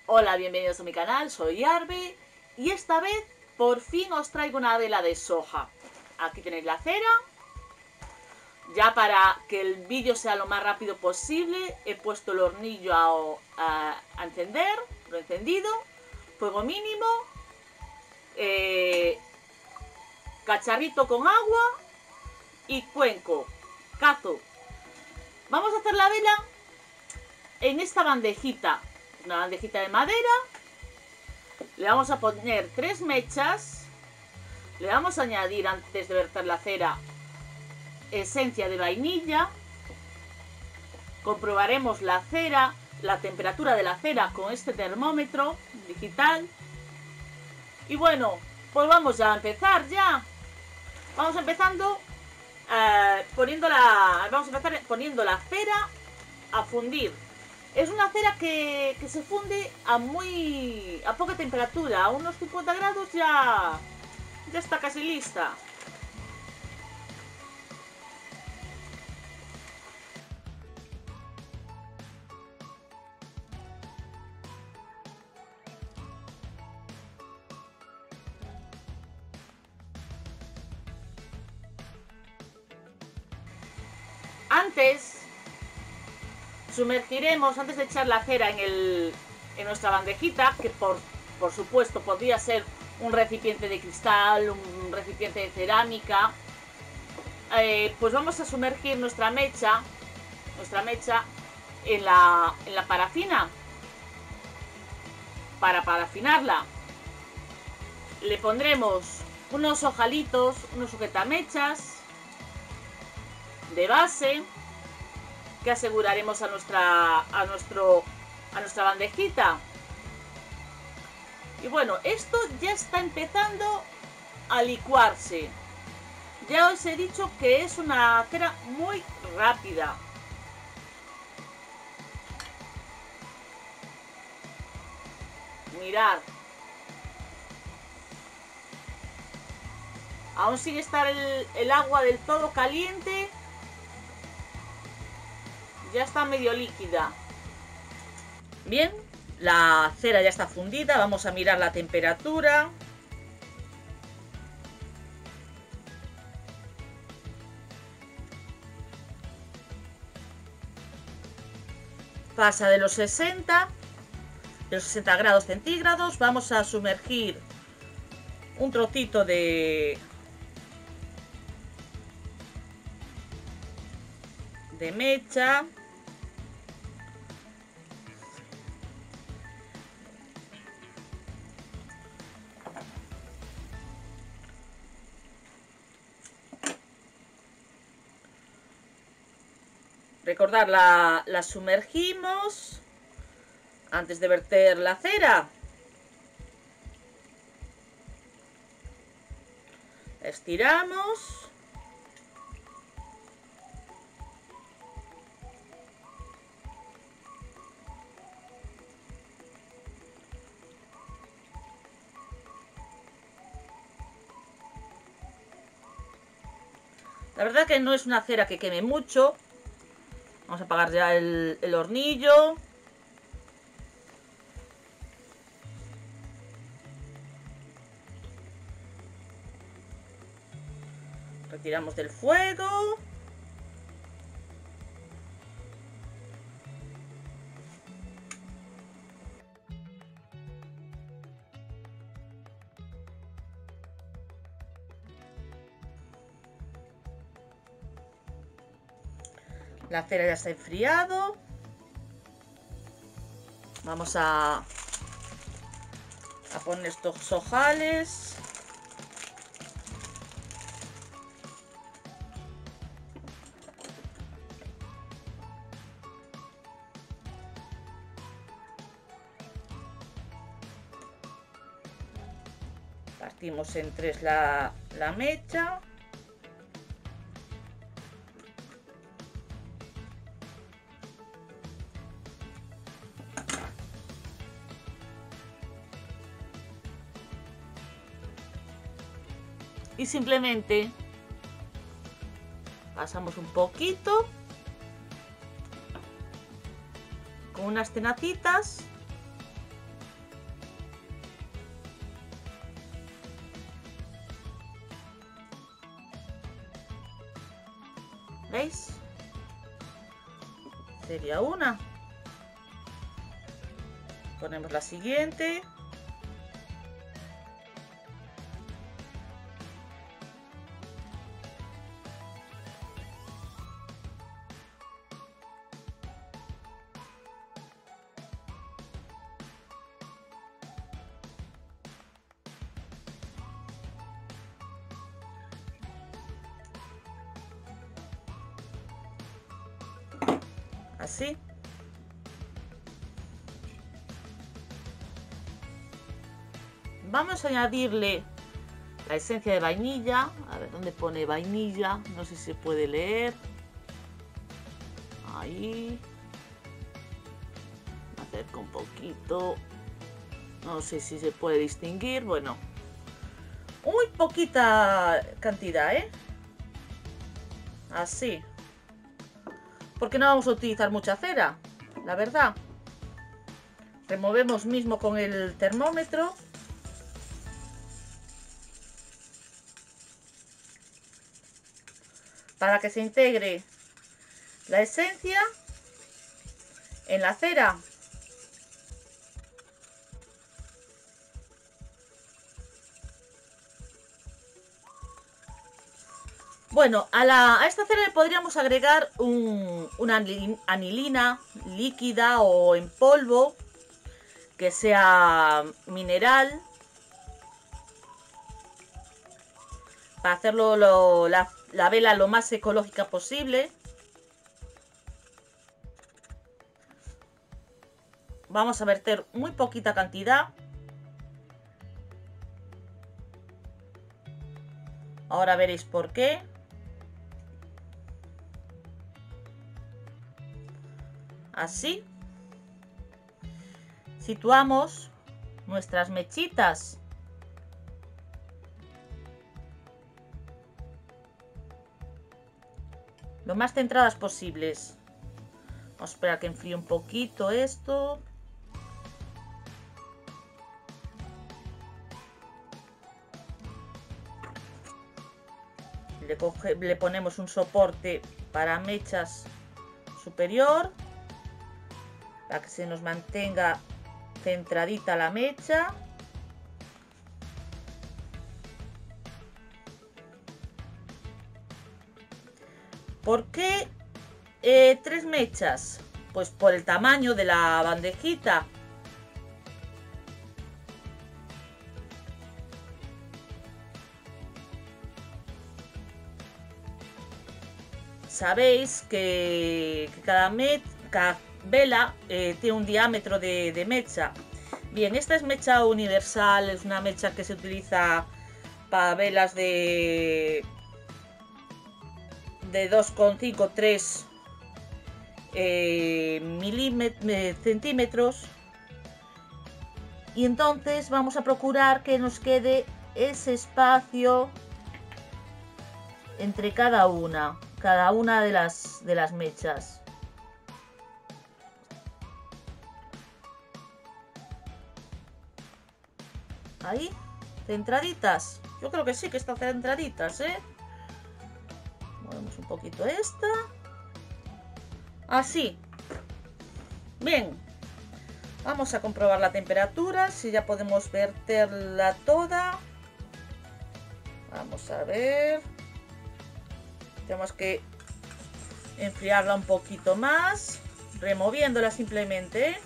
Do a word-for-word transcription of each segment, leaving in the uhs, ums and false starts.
Hola, bienvenidos a mi canal, soy Arbe y esta vez por fin os traigo una vela de soja. Aquí tenéis la cera. Ya para que el vídeo sea lo más rápido posible he puesto el hornillo a, a, a encender, lo he encendido, fuego mínimo, eh, cacharrito con agua y cuenco, cazo. Vamos a hacer la vela en esta bandejita, una bandejita de madera. Le vamos a poner tres mechas. Le vamos a añadir, antes de verter la cera, esencia de vainilla. Comprobaremos la cera, la temperatura de la cera con este termómetro digital. Y bueno, pues vamos a empezar ya. Vamos empezando eh, poniendo la, vamos a empezar poniendo la cera a fundir. Es una cera que, que se funde a muy a poca temperatura, a unos cincuenta grados ya, ya está casi lista. Antes sumergiremos, antes de echar la cera en, el, en nuestra bandejita, que por, por supuesto podría ser un recipiente de cristal, un recipiente de cerámica, eh, pues vamos a sumergir nuestra mecha, nuestra mecha en la, en la parafina. Para parafinarla le pondremos unos ojalitos, unos sujetamechas de base que aseguraremos a nuestra a nuestro a nuestra bandejita. Y bueno, esto ya está empezando a licuarse. Ya os he dicho que es una cera muy rápida. Mirad. Aún sigue estar el, el agua del todo caliente. Ya está medio líquida. Bien, la cera ya está fundida. Vamos a mirar la temperatura. Pasa de los sesenta, de los sesenta grados centígrados. Vamos a sumergir un trocito de de mecha. Recordad, la, la sumergimos antes de verter la cera. Estiramos. La verdad que no es una cera que queme mucho. Vamos a apagar ya el, el hornillo. Retiramos del fuego. La cera ya está enfriado. Vamos a, a poner estos ojales. Partimos en tres la, la mecha. Y simplemente pasamos un poquito con unas tenacitas sería una. Ponemos la siguiente. Así. Vamos a añadirle la esencia de vainilla. A ver, ¿dónde pone vainilla? No sé si se puede leer. Ahí. Me acerco un poquito. No sé si se puede distinguir. Bueno. Muy poquita cantidad, ¿eh? Así. Porque no vamos a utilizar mucha cera, la verdad. Removemos mismo con el termómetro. Para que se integre la esencia en la cera. Bueno, a, la, a esta cera le podríamos agregar un, una anilina líquida o en polvo, que sea mineral, para hacerlo lo, la, la vela lo más ecológica posible. Vamos a verter muy poquita cantidad. Ahora veréis por qué. Así. Situamos nuestras mechitas. Lo más centradas posibles. Vamos a esperar a que enfríe un poquito esto. Le, coge, le ponemos un soporte para mechas superior, para que se nos mantenga centradita la mecha. ¿Por qué eh, tres mechas? Pues por el tamaño de la bandejita. Sabéis que, que cada, me, cada vela eh, tiene un diámetro de, de mecha. Bien, esta es mecha universal, es una mecha que se utiliza para velas de, de dos coma cinco tres eh, centímetros. Y entonces vamos a procurar que nos quede ese espacio entre cada una. Cada una de las, de las mechas. Ahí, centraditas. Yo creo que sí que están centraditas, ¿eh? Movemos un poquito esta. Así. Bien. Vamos a comprobar la temperatura, si ya podemos verterla toda. Vamos a ver. Tenemos que enfriarla un poquito más, removiéndola simplemente.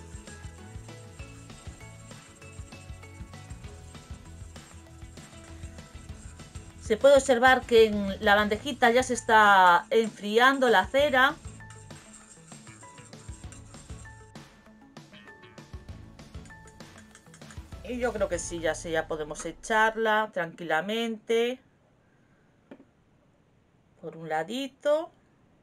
Se puede observar que en la bandejita ya se está enfriando la cera. Y yo creo que sí, ya, sí, ya podemos echarla tranquilamente. Por un ladito.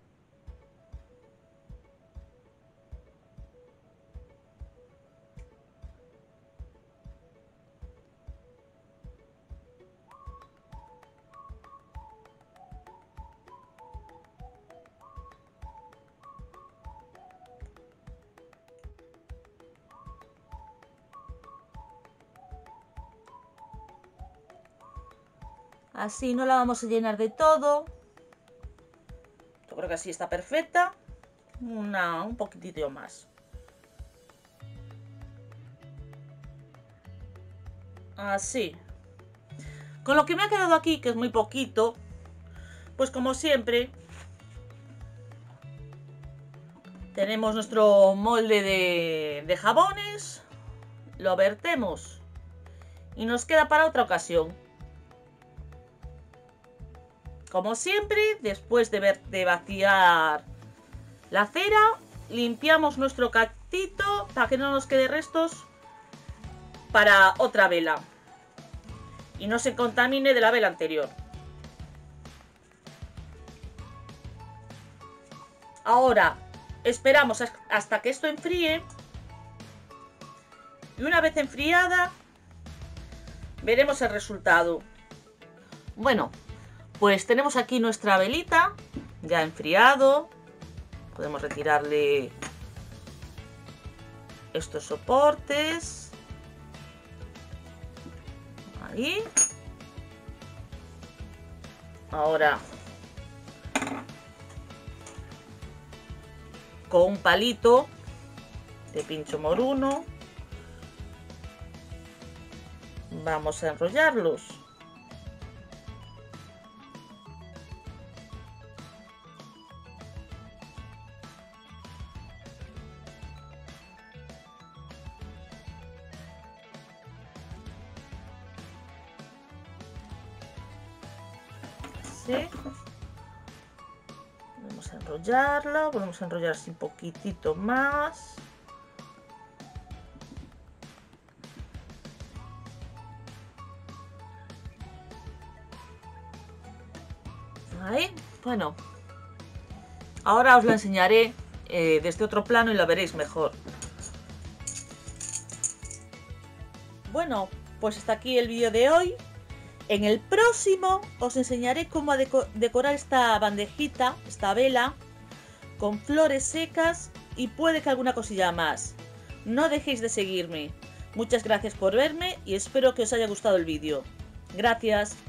Así no la vamos a llenar de todo. Yo creo que así está perfecta. una, un poquitito más. Así. Con lo que me ha quedado aquí, que es muy poquito, pues como siempre, tenemos nuestro molde de, de jabones, lo vertemos y nos queda para otra ocasión. Como siempre, después de, ver, de vaciar la cera, limpiamos nuestro cactito para que no nos quede restos para otra vela y no se contamine de la vela anterior. Ahora esperamos hasta que esto enfríe y una vez enfriada veremos el resultado. Bueno, pues tenemos aquí nuestra velita ya enfriado. Podemos retirarle estos soportes. Ahí. Ahora con un palito de pincho moruno vamos a enrollarlos. Así. Vamos a enrollarla, volvemos a enrollar así un poquitito más. Ahí, bueno, ahora os la enseñaré eh, desde otro plano y la veréis mejor. Bueno, pues hasta aquí el vídeo de hoy. En el próximo os enseñaré cómo deco- decorar esta bandejita, esta vela, con flores secas y puede que alguna cosilla más. No dejéis de seguirme. Muchas gracias por verme y espero que os haya gustado el vídeo. Gracias.